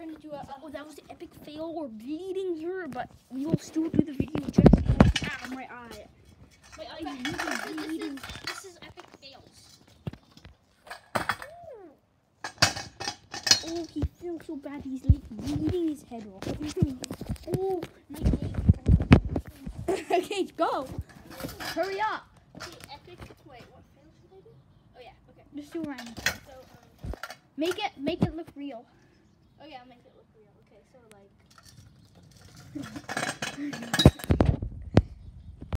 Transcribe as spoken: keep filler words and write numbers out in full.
trying to do a. Oh, that was the epic fail. We're bleeding here, but we will still do the video just out of my eye. My eye is really bleeding. This is, this is epic fails. Oh, he feels so bad. He's like bleeding his head off. Oh, nice. Okay, go. Hurry up. Okay, epic. Wait, what fail should I do? Oh yeah. Okay. Just do random. So um. Make it, make it look real. Oh yeah, I'll make it look real. Okay, so like.